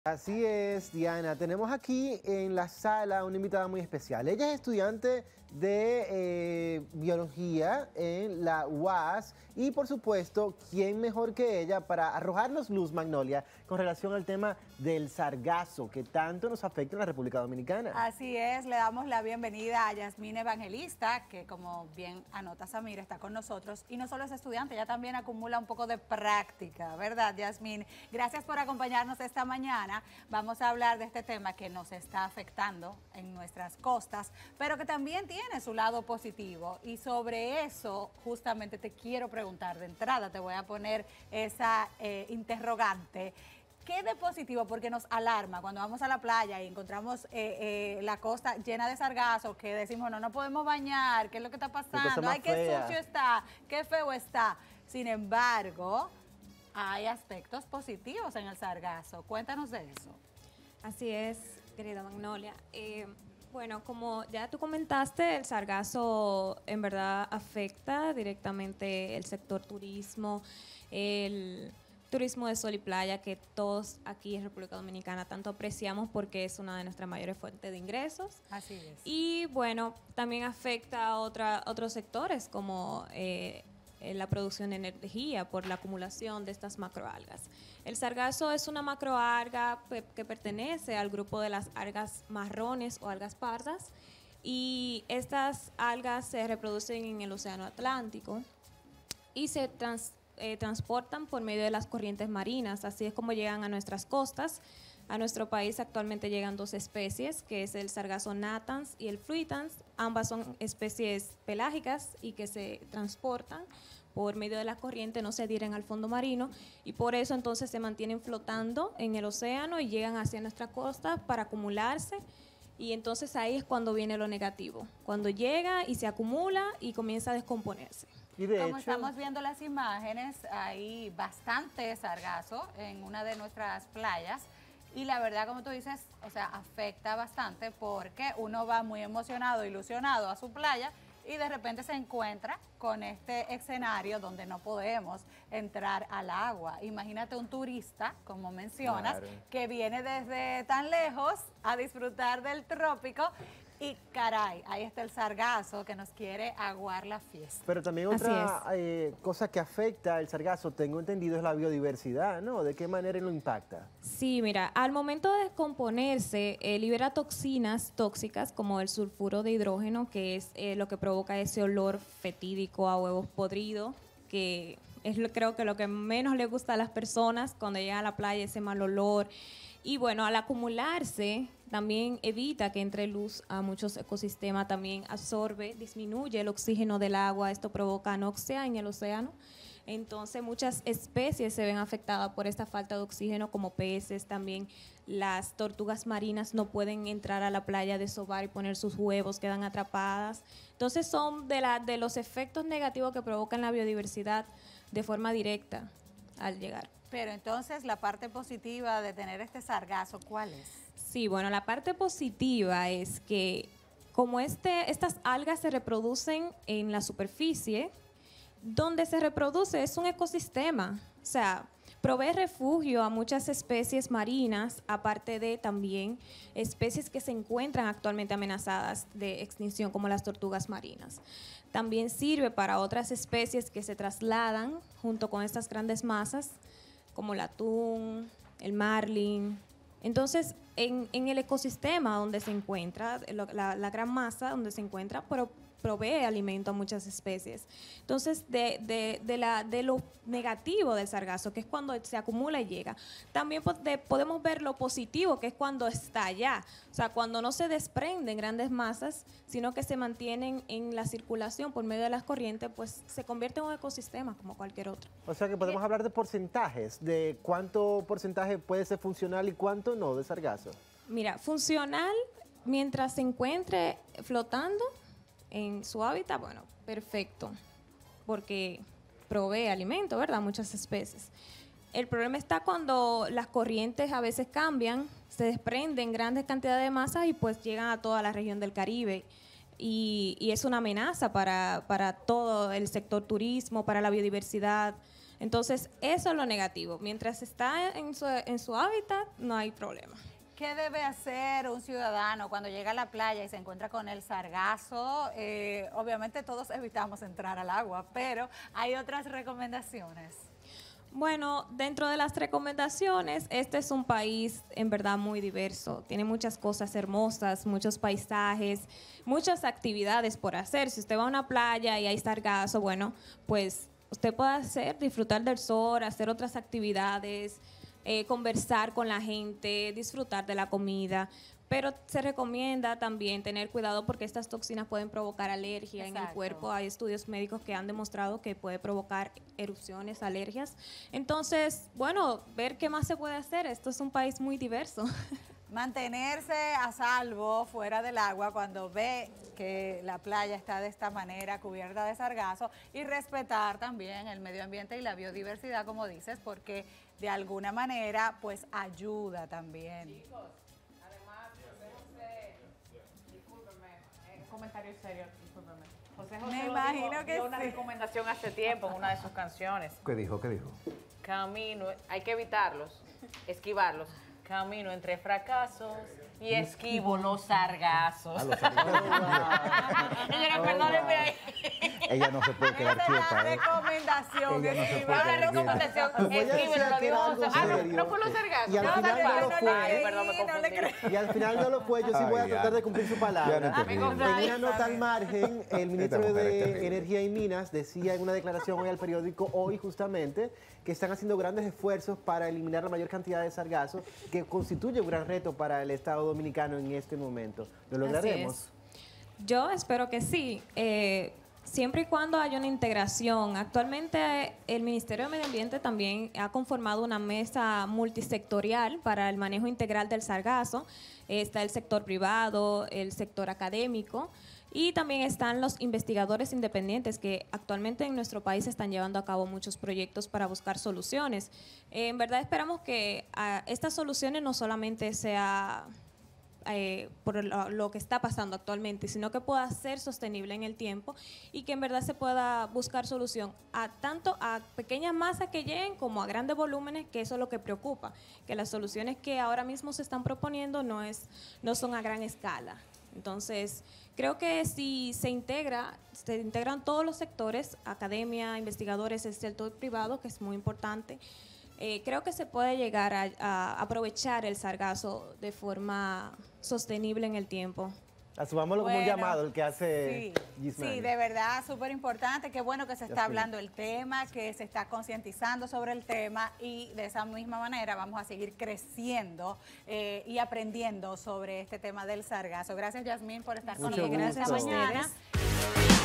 Así es, Diana. Tenemos aquí en la sala una invitada muy especial. Ella es estudiante de biología en la UAS y, por supuesto, ¿quién mejor que ella para arrojarnos luz, Magnolia, con relación al tema del sargazo que tanto nos afecta en la República Dominicana? Así es, le damos la bienvenida a Yasmín Evangelista, que como bien anota Samir, está con nosotros. Y no solo es estudiante, ella también acumula un poco de práctica, ¿verdad, Yasmín? Gracias por acompañarnos esta mañana. Vamos a hablar de este tema que nos está afectando en nuestras costas, pero que también tiene su lado positivo. Y sobre eso justamente te quiero preguntar de entrada, te voy a poner esa interrogante. ¿Qué de positivo? Porque nos alarma cuando vamos a la playa y encontramos la costa llena de sargazo, que decimos, no podemos bañar, ¿qué es lo que está pasando? Ay, qué sucio está, qué feo está. Sin embargo, hay aspectos positivos en el sargazo. Cuéntanos de eso. Así es, querida Magnolia. Bueno, como ya tú comentaste, el sargazo en verdad afecta directamente el sector turismo, el turismo de sol y playa, que todos aquí en República Dominicana tanto apreciamos porque es una de nuestras mayores fuentes de ingresos. Así es. Y bueno, también afecta a otros sectores como la producción de energía por la acumulación de estas macroalgas. El sargazo es una macroalga que pertenece al grupo de las algas marrones o algas pardas, y estas algas se reproducen en el océano Atlántico y se transportan por medio de las corrientes marinas. Así es como llegan a nuestras costas. A nuestro país actualmente llegan dos especies, que es el sargazo natans y el fruitans. Ambas son especies pelágicas y que se transportan por medio de la corriente, no se adhieren al fondo marino, y por eso entonces se mantienen flotando en el océano y llegan hacia nuestra costa para acumularse. Y entonces ahí es cuando viene lo negativo, cuando llega y se acumula y comienza a descomponerse. Y de Como hecho, estamos viendo las imágenes, hay bastante sargazo en una de nuestras playas. Y la verdad, como tú dices, o sea, afecta bastante porque uno va muy emocionado, ilusionado a su playa y de repente se encuentra con este escenario donde no podemos entrar al agua. Imagínate un turista, como mencionas, claro, que viene desde tan lejos a disfrutar del trópico y caray, ahí está el sargazo que nos quiere aguar la fiesta. pero también otra cosa que afecta el sargazo, tengo entendido, es la biodiversidad, ¿no? ¿De qué manera lo impacta? Sí, mira, al momento de descomponerse, libera toxinas tóxicas como el sulfuro de hidrógeno, que es lo que provoca ese olor fetídico a huevos podridos, que es creo que lo que menos le gusta a las personas cuando llegan a la playa, ese mal olor. Y bueno, al acumularse también evita que entre luz a muchos ecosistemas, también absorbe, disminuye el oxígeno del agua, esto provoca anoxia en el océano. Entonces muchas especies se ven afectadas por esta falta de oxígeno, como peces, también las tortugas marinas no pueden entrar a la playa, desovar y poner sus huevos, quedan atrapadas. Entonces son de los efectos negativos que provocan la biodiversidad de forma directa al llegar. Pero entonces la parte positiva de tener este sargazo, ¿cuál es? Sí, bueno, la parte positiva es que como estas algas se reproducen en la superficie, donde se reproduce es un ecosistema, o sea, provee refugio a muchas especies marinas, aparte de también especies que se encuentran actualmente amenazadas de extinción, como las tortugas marinas. También sirve para otras especies que se trasladan junto con estas grandes masas, como el atún, el marlin. Entonces, en el ecosistema donde se encuentra, la gran masa donde se encuentra, provee alimento a muchas especies. Entonces, de lo negativo del sargazo, que es cuando se acumula y llega, también podemos ver lo positivo, que es cuando está allá. O sea, cuando no se desprenden grandes masas, sino que se mantienen en la circulación por medio de las corrientes, pues se convierte en un ecosistema como cualquier otro. O sea que podemos hablar de porcentajes, de cuánto porcentaje puede ser funcional y cuánto no de sargazo. Mira, funcional, mientras se encuentre flotando en su hábitat, bueno, perfecto, porque provee alimento, ¿verdad? Muchas especies. El problema está cuando las corrientes a veces cambian, se desprenden grandes cantidades de masas y pues llegan a toda la región del Caribe. Y es una amenaza para todo el sector turismo, para la biodiversidad. Entonces, eso es lo negativo. Mientras está en su hábitat, no hay problema. ¿Qué debe hacer un ciudadano cuando llega a la playa y se encuentra con el sargazo? Obviamente todos evitamos entrar al agua, pero hay otras recomendaciones. Bueno, dentro de las recomendaciones, este es un país en verdad muy diverso. Tiene muchas cosas hermosas, muchos paisajes, muchas actividades por hacer. Si usted va a una playa y hay sargazo, bueno, pues usted puede disfrutar del sol, hacer otras actividades, conversar con la gente, disfrutar de la comida. Pero se recomienda también tener cuidado porque estas toxinas pueden provocar alergia en el cuerpo. Hay estudios médicos que han demostrado que puede provocar erupciones, alergias. Entonces, bueno, ver qué más se puede hacer. Esto es un país muy diverso. Mantenerse a salvo fuera del agua cuando ve que la playa está de esta manera cubierta de sargazo y respetar también el medio ambiente y la biodiversidad, como dices, porque de alguna manera pues ayuda también. Comentario serio, discúlpeme. José Me imagino que dio una sí. recomendación hace tiempo en una de sus canciones. ¿Qué dijo? ¿Qué dijo? Camino, hay que evitarlos, esquivarlos. Camino entre fracasos y esquivo los sargazos. A los sargazos. Señora, perdónenme ahí. Ella no se puede quedar Esa es la quieta, ¿eh? recomendación. Ella no se esquivar. puede Ahora la quedar quieta. recomendación, Voy a decir esquívelo, lo que era dijo algo José. Ah, serio. no fue los sargazos. Y al No, final dale, no lo dale, fue. dale, perdón, me No le confundí. Y al final no lo fue, yo sí voy a Ay, tratar ya. de cumplir su Ya palabra. no te ríes. En una nota al margen, el ministro Esta mujer es de terrible. Energía y Minas decía en una declaración hoy al periódico Hoy justamente que están haciendo grandes esfuerzos para eliminar la mayor cantidad de sargazo, que constituye un gran reto para el Estado dominicano en este momento. ¿Lo lograremos? Yo espero que sí. Siempre y cuando haya una integración. Actualmente el Ministerio de Medio Ambiente también ha conformado una mesa multisectorial para el manejo integral del sargazo. Está el sector privado, el sector académico y también están los investigadores independientes que actualmente en nuestro país están llevando a cabo muchos proyectos para buscar soluciones. En verdad esperamos que estas soluciones no solamente sea por lo que está pasando actualmente, sino que pueda ser sostenible en el tiempo y que en verdad se pueda buscar solución tanto a pequeñas masas que lleguen como a grandes volúmenes, que eso es lo que preocupa, que las soluciones que ahora mismo se están proponiendo no son a gran escala. Entonces, creo que si se integran todos los sectores, academia, investigadores, el sector privado, que es muy importante, creo que se puede llegar a aprovechar el sargazo de forma sostenible en el tiempo. Asumámoslo como un Bueno, llamado el que hace sí, Gismani. sí, de verdad, súper importante. Qué bueno que se está Ya hablando el tema, que se está concientizando sobre el tema y de esa misma manera vamos a seguir creciendo y aprendiendo sobre este tema del sargazo. Gracias, Yasmín, por estar con Mucho nosotros esta gusto. mañana. Gracias a ustedes.